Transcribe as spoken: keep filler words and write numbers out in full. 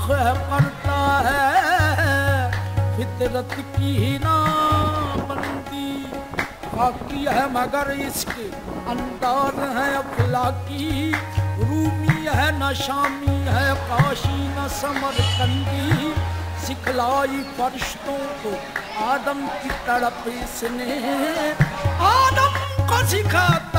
है करता है फितरत की ही ना बनती। बाकी है मगर इसके अंदाज है अफलाकी, रूमी है न शामी है काशी न समरकंदी। सिखलाई फरिश्तों को आदम की तड़प इसने, आदम को सिखा